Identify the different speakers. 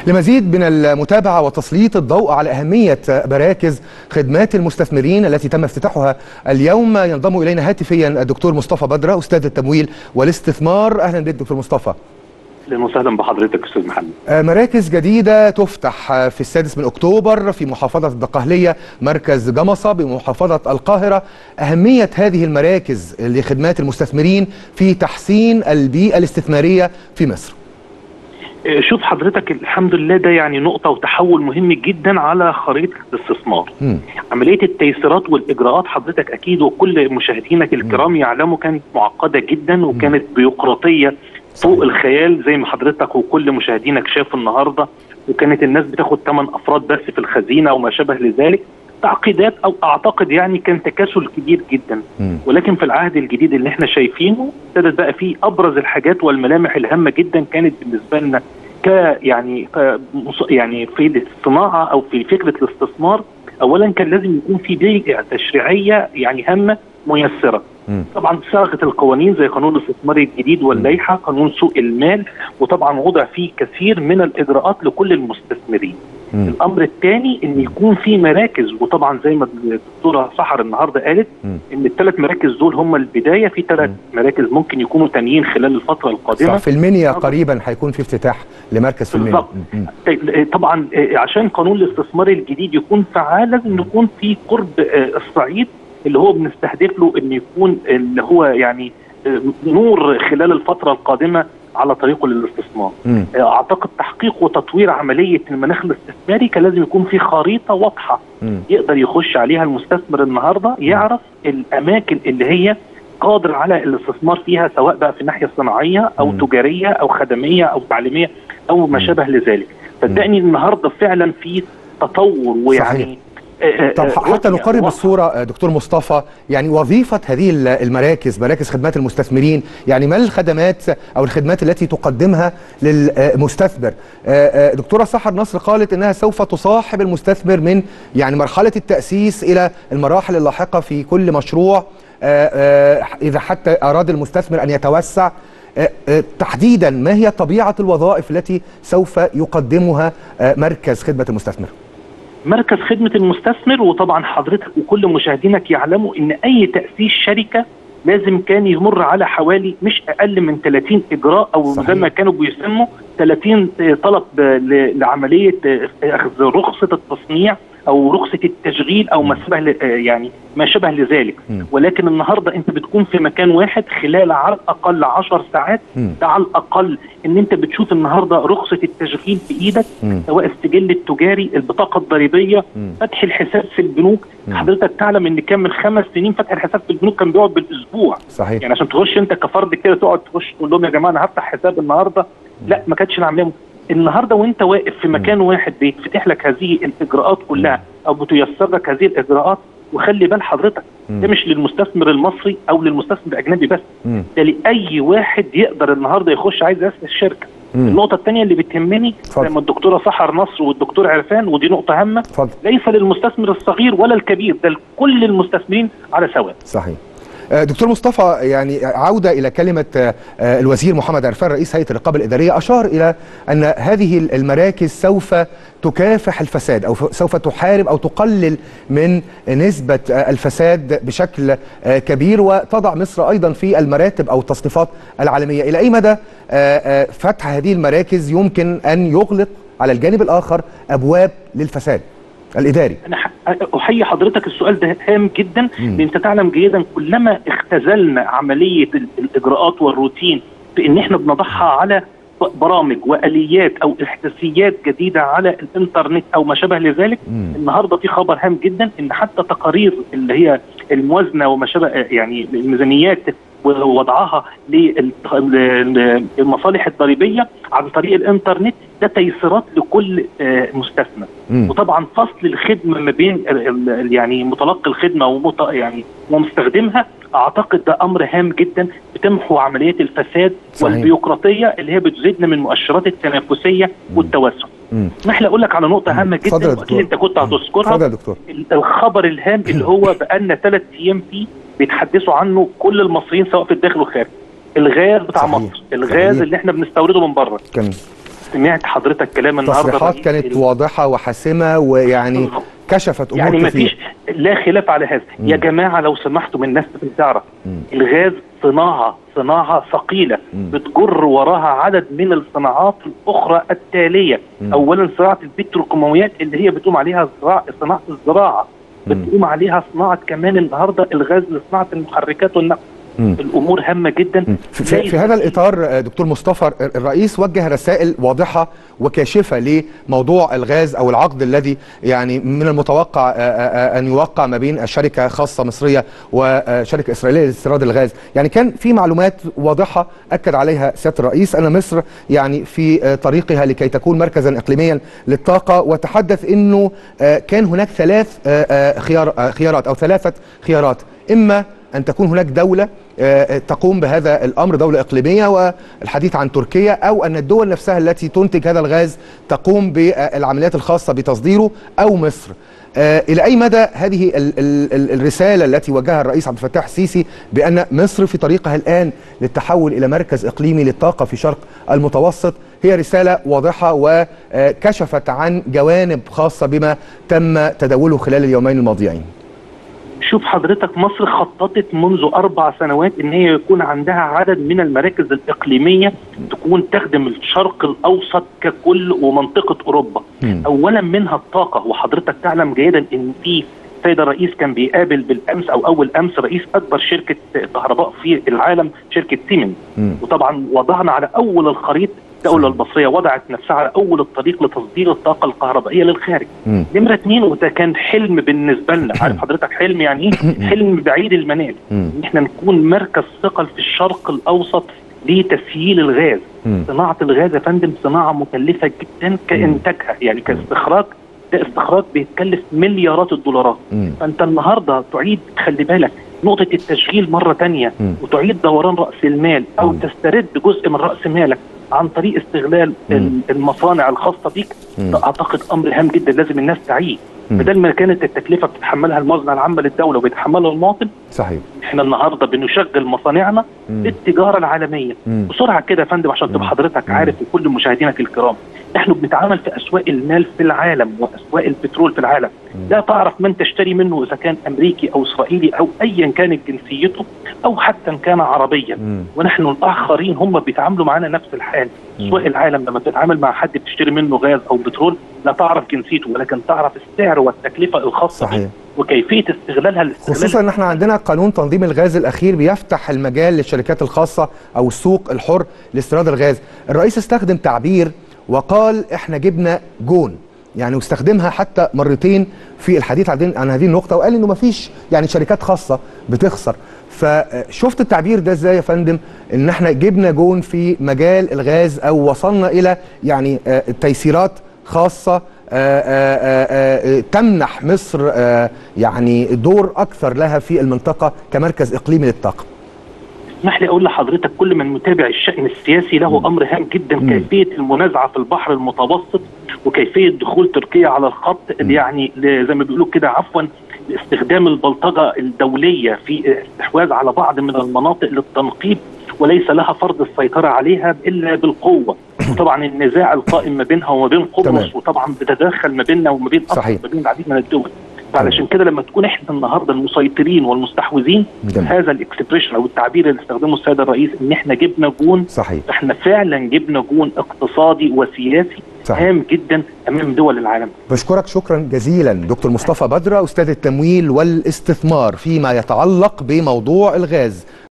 Speaker 1: لمزيد من المتابعة وتسليط الضوء على أهمية مراكز خدمات المستثمرين التي تم افتتاحها اليوم، ينضم إلينا هاتفيا الدكتور مصطفى بدرة أستاذ التمويل والاستثمار. أهلا بك دكتور مصطفى.
Speaker 2: اهلا وسهلا بحضرتك استاذ محمد.
Speaker 1: مراكز جديدة تفتح في 6 أكتوبر في محافظة الدقهلية، مركز جمصة بمحافظة القاهرة. أهمية هذه المراكز لخدمات المستثمرين في تحسين البيئة الاستثمارية في مصر.
Speaker 2: شوف حضرتك، الحمد لله ده يعني نقطة وتحول مهم جدا على خريطة الاستثمار. عملية التيسيرات والإجراءات حضرتك أكيد وكل مشاهدينك الكرام يعلموا كانت معقدة جدا وكانت بيروقراطية فوق الخيال زي ما حضرتك وكل مشاهدينك شافوا النهارده، وكانت الناس بتاخد 8 أفراد بس في الخزينة وما شابه لذلك، تعقيدات او اعتقد يعني كان تكاسل كبير جدا. ولكن في العهد الجديد اللي احنا شايفينه ابتدت بقى فيه ابرز الحاجات والملامح الهامه جدا كانت بالنسبه لنا يعني في الصناعه او في فكره الاستثمار. اولا كان لازم يكون في بيئه تشريعيه يعني هامه ميسره. طبعا صاغت القوانين زي قانون الاستثمار الجديد واللائحه، قانون سوق المال، وطبعا وضع فيه كثير من الاجراءات لكل المستثمرين. الامر الثاني ان يكون في مراكز، وطبعا زي ما الدكتوره سحر النهارده قالت ان ال3 مراكز دول هم البدايه، في 3 مراكز ممكن يكونوا تانيين خلال الفتره القادمه.
Speaker 1: في المنيا قريبا هيكون في افتتاح لمركز في المنيا.
Speaker 2: طبعا عشان قانون الاستثمار الجديد يكون فعال لازم يكون في قرب الصعيد اللي هو بنستهدف له ان يكون اللي هو يعني نور خلال الفتره القادمه على طريقه للاستثمار. اعتقد تحقيق وتطوير عمليه المناخ الاستثماري كان لازم يكون في خريطه واضحه يقدر يخش عليها المستثمر النهارده، يعرف الاماكن اللي هي قادر على الاستثمار فيها، سواء بقى في الناحيه الصناعيه او تجاريه او خدميه او تعليميه او ما شابه لذلك. صدقني النهارده فعلا في تطور ويعني
Speaker 1: صحيح. طب حتى نقرب الصورة دكتور مصطفى، يعني وظيفة هذه المراكز، مراكز خدمات المستثمرين، يعني ما الخدمات أو الخدمات التي تقدمها للمستثمر؟ دكتورة سحر نصر قالت أنها سوف تصاحب المستثمر من يعني مرحلة التأسيس إلى المراحل اللاحقة في كل مشروع إذا حتى أراد المستثمر أن يتوسع. تحديدا ما هي طبيعة الوظائف التي سوف يقدمها مركز خدمة المستثمر؟
Speaker 2: مركز خدمة المستثمر، وطبعا حضرتك وكل مشاهدينك يعلموا ان اي تأسيس شركة لازم كان يمر على حوالي مش اقل من 30 اجراء، او زي ما كانوا بيسموا 30 طلب لعملية اخذ رخصة التصنيع او رخصة التشغيل او ما شبه يعني ما شبه لذلك. ولكن النهارده انت بتكون في مكان واحد خلال على الاقل 10 ساعات، ده على الاقل ان انت بتشوف النهارده رخصة التشغيل في ايدك، سواء السجل التجاري، البطاقة الضريبية، فتح الحساب في البنوك. حضرتك تعلم ان كان من 5 سنين فتح الحساب في البنوك كان بيقعد بالاسبوع.
Speaker 1: صحيح.
Speaker 2: يعني عشان تخش انت كفرد كده تقعد تخش تقول لهم يا جماعه انا هفتح حساب النهارده، لا ما كانتش العمليه. النهارده وانت واقف في مكان واحد بيتفتح لك هذه الاجراءات كلها او بتيسر لك هذه الاجراءات. وخلي بال حضرتك ده مش للمستثمر المصري او للمستثمر الاجنبي بس، ده لاي واحد يقدر النهارده يخش عايز ياسس الشركه. النقطه الثانيه اللي بتهمني زي ما الدكتوره سحر نصر والدكتور عرفان، ودي نقطه هامه، ليس للمستثمر الصغير ولا الكبير، ده لكل المستثمرين على سواء.
Speaker 1: صحيح. دكتور مصطفى، يعني عودة إلى كلمة الوزير محمد عرفان رئيس هيئة الرقابة الإدارية، أشار إلى أن هذه المراكز سوف تكافح الفساد أو سوف تحارب أو تقلل من نسبة الفساد بشكل كبير، وتضع مصر أيضا في المراتب أو التصنيفات العالمية. إلى أي مدى فتح هذه المراكز يمكن أن يغلق على الجانب الآخر أبواب للفساد الإداري؟
Speaker 2: أنا أحيي حضرتك، السؤال ده هام جدا، لأن أنت تعلم جيدا كلما اختزلنا عملية الإجراءات والروتين في إن إحنا بنضعها على برامج وآليات أو إحداثيات جديدة على الإنترنت أو ما شابه لذلك. النهارده في خبر هام جدا إن حتى تقارير اللي هي الموازنة وما شابه يعني الميزانيات ووضعها للمصالح الضريبية عن طريق الانترنت، ده تيسيرات لكل مستثمر. وطبعا فصل الخدمة ما بين يعني متلقي الخدمة يعني ومستخدمها، اعتقد ده امر هام جدا بتمحو عمليات الفساد والبيروقراطية اللي هي بتزيدنا من مؤشرات التنافسية والتوسع. نحن اقول لك على نقطة هامة جدا واكيد انت كنت هتذكرها، الخبر الهام اللي هو بقالنا 3 ايام فيه بيتحدثوا عنه كل المصريين سواء في الداخل والخارج، الغاز بتاع مصر، الغاز اللي احنا بنستورده من بره. سمعت حضرتك كلام النهارده،
Speaker 1: تصريحات كانت واضحه وحاسمه، ويعني كشفت امور
Speaker 2: يعني
Speaker 1: كثير.
Speaker 2: مفيش لا خلاف على هذا. يا جماعه لو سمحتوا، من الناس تعرف الغاز صناعه ثقيله بتجر وراها عدد من الصناعات الاخرى التاليه. اولا صناعه البتروكيماويات اللي هي بتقوم عليها صناعه الزراعه، بتقوم عليها صناعه كمان النهارده الغاز لصناعه المحركات والنقل. الامور هامه جدا.
Speaker 1: في هذا الاطار دكتور مصطفى، الرئيس وجه رسائل واضحه وكاشفه لموضوع الغاز او العقد الذي يعني من المتوقع ان يوقع ما بين شركه خاصه مصريه وشركه اسرائيليه لاستيراد الغاز. يعني كان في معلومات واضحه اكد عليها سياده الرئيس ان مصر يعني في طريقها لكي تكون مركزا اقليميا للطاقه، وتحدث انه كان هناك ثلاثه خيارات: اما أن تكون هناك دولة تقوم بهذا الأمر، دولة إقليمية، والحديث عن تركيا، أو أن الدول نفسها التي تنتج هذا الغاز تقوم بالعمليات الخاصة بتصديره، أو مصر. إلى أي مدى هذه الرسالة التي وجهها الرئيس عبد الفتاح السيسي بأن مصر في طريقها الآن للتحول إلى مركز إقليمي للطاقة في شرق المتوسط هي رسالة واضحة وكشفت عن جوانب خاصة بما تم تداوله خلال اليومين الماضيين؟
Speaker 2: شوف حضرتك، مصر خططت منذ 4 سنوات ان هي يكون عندها عدد من المراكز الاقليميه تكون تخدم الشرق الاوسط ككل ومنطقه اوروبا. اولا منها الطاقه، وحضرتك تعلم جيدا ان في السيد الرئيس كان بيقابل بالامس او اول امس رئيس اكبر شركه كهرباء في العالم، شركه سيمنز. وطبعا وضعنا على اول الخريطه، الدولة المصرية وضعت نفسها على أول الطريق لتصدير الطاقة الكهربائية للخارج. نمرة 2، وده كان حلم بالنسبة لنا. عارف حضرتك حلم يعني إيه؟ حلم بعيد المنال، إن إحنا نكون مركز ثقل في الشرق الأوسط لتسييل الغاز. صناعة الغاز يا فندم صناعة مكلفة جدا كإنتاجها، يعني كاستخراج، ده استخراج بيتكلف مليارات الدولارات. فأنت النهاردة تعيد، خلي بالك، نقطة التشغيل مرة تانية، وتعيد دوران رأس المال أو تسترد جزء من رأس مالك عن طريق استغلال المصانع الخاصة بيك. ده أعتقد أمر هام جدا لازم الناس تعيه. بدل ما كانت التكلفة بتتحملها الموازنة العامة للدولة وبيتحملها المواطن،
Speaker 1: صحيح،
Speaker 2: احنا النهارده بنشغل مصانعنا للتجارة العالمية. بسرعة كده يا فندم عشان تبقى حضرتك عارف وكل مشاهدينك الكرام، احنا بنتعامل في أسواق المال في العالم وأسواق البترول في العالم. لا تعرف من تشتري منه إذا كان أمريكي أو إسرائيلي أو أيا كانت جنسيته أو حتى إن كان عربيا. ونحن الآخرين هم بيتعاملوا معنا نفس الحال. أسواق العالم لما تتعامل مع حد بتشتري منه غاز أو بترول لا تعرف جنسيته، ولكن تعرف السعر والتكلفة الخاصة به وكيفية استغلالها.
Speaker 1: خصوصا ان احنا عندنا قانون تنظيم الغاز الاخير بيفتح المجال للشركات الخاصة او السوق الحر لاستيراد الغاز. الرئيس استخدم تعبير وقال احنا جبنا جون، يعني واستخدمها حتى مرتين في الحديث عن هذه النقطة، وقال انه مفيش يعني شركات خاصة بتخسر. فشفت التعبير ده ازاي يا فندم، ان احنا جبنا جون في مجال الغاز او وصلنا الى يعني تيسيرات خاصة تمنح مصر يعني دور أكثر لها في المنطقة كمركز إقليمي للطاقة؟
Speaker 2: اسمح لي أقول لحضرتك، كل من متابع الشأن السياسي له أمر هام جدا، كيفية المنازعة في البحر المتوسط وكيفية دخول تركيا على الخط، يعني زي ما بيقولوا كده عفوا استخدام البلطجة الدولية في استحواذ على بعض من المناطق للتنقيب وليس لها فرض السيطرة عليها إلا بالقوة. وطبعا النزاع القائم ما بينها وما بين قبرص، وطبعا بتتدخل ما بيننا وما بين ما بين العديد من الدول. فعلشان كده لما تكون احنا النهارده المسيطرين والمستحوذين، هذا الاكسبريشن او التعبير اللي استخدمه السيد الرئيس ان احنا جبنا جون، احنا فعلا جبنا جون اقتصادي وسياسي هام جدا امام دول العالم.
Speaker 1: بشكرك شكرا جزيلا دكتور مصطفى بدرة، استاذ التمويل والاستثمار فيما يتعلق بموضوع الغاز.